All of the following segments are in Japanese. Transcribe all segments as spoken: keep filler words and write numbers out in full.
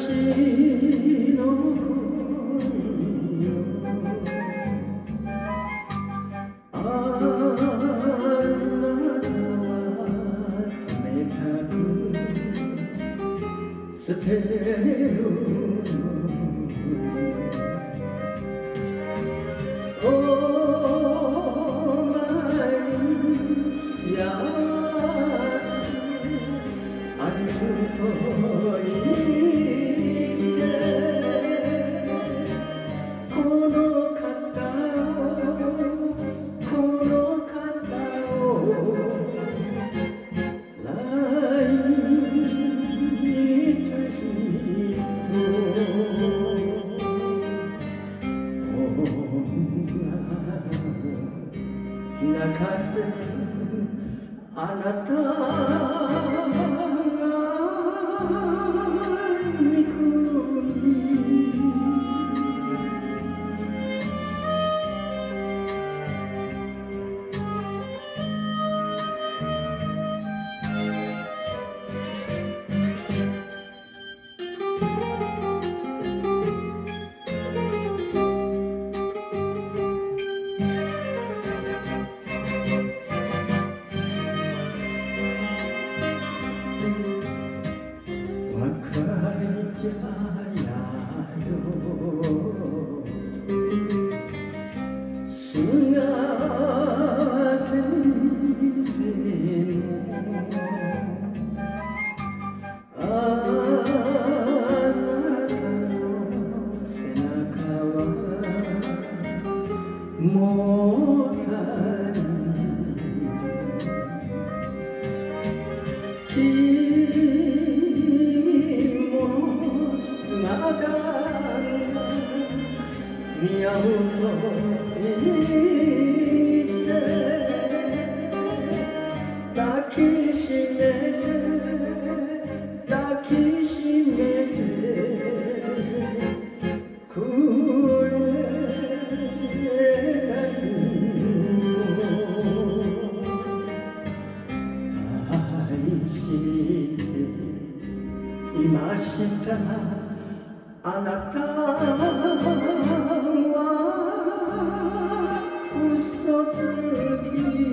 の恋よあなたは冷たく捨てるお前に幸せあると言ってこの方をこの方を来日泣かせあなたが憎いもたり君も砂が見合うと言って抱きしめて抱きしめてくれいましたあなたは嘘つき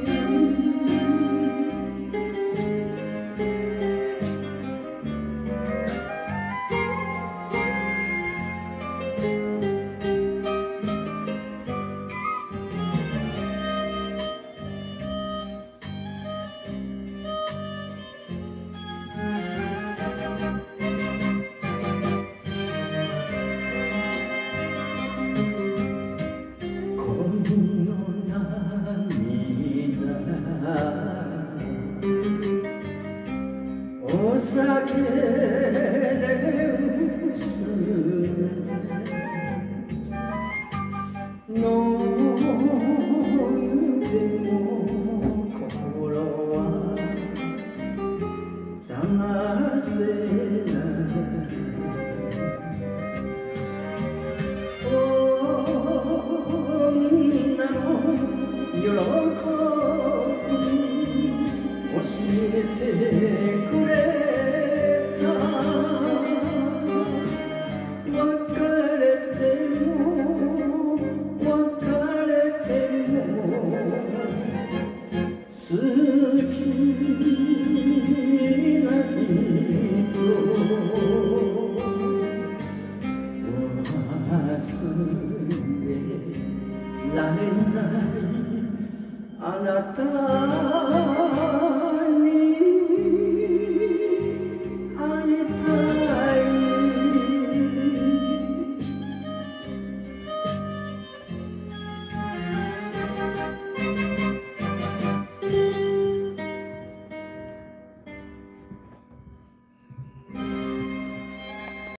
お酒で薄め飲んでも心は騙せない女の喜び教えてくれた別れても別れても好きな人忘れられないあなた